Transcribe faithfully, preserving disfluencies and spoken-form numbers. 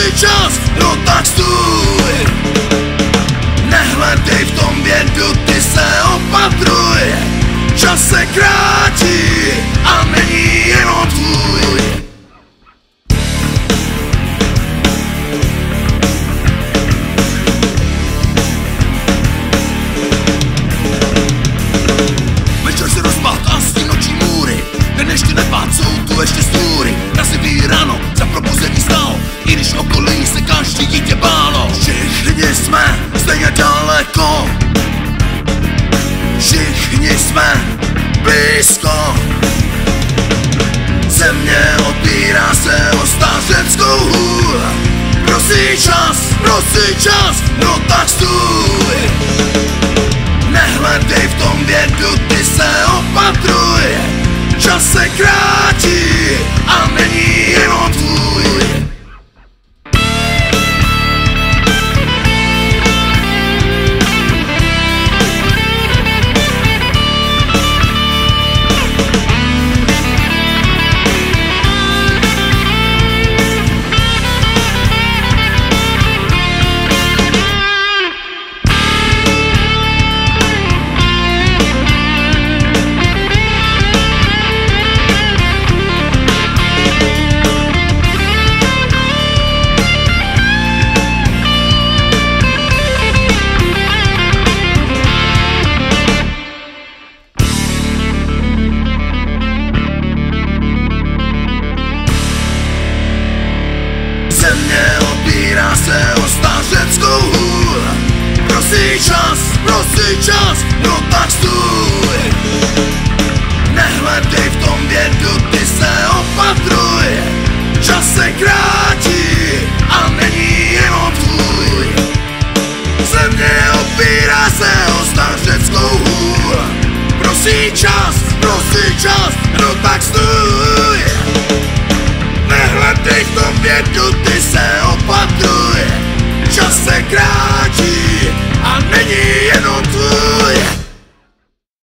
prosí čas, no tak stůj. Nehledej v tom vědu, ty se opatruj. Čas se krátí a není jenom tvůj. Večer se rozpad a sní noční můry. Den ještě nepád, jsou tu ještě stůry. Nasivý ráno, za probuzení stalo, i když okolí se každý dítě bálo. Všichni jsme stejně daleko, všichni jsme blízko. Země opírá se o stařeckou hůl. Prosí čas, prosí čas, no tak stůj. Nehledej v tom vědu, ty se opatruj. Čas se krátí a není jenom tvůj. Země opírá se o stařeckou hůl. Prosí čas, prosí čas, no tak stůj. Nehledej v tom vědu, ty se opatruj. Čas se krátí a není jenom tvůj. Země opírá se o stařeckou hůl. Prosí čas, prosí čas, no tak stůj. Nehledej v tom vědu, ty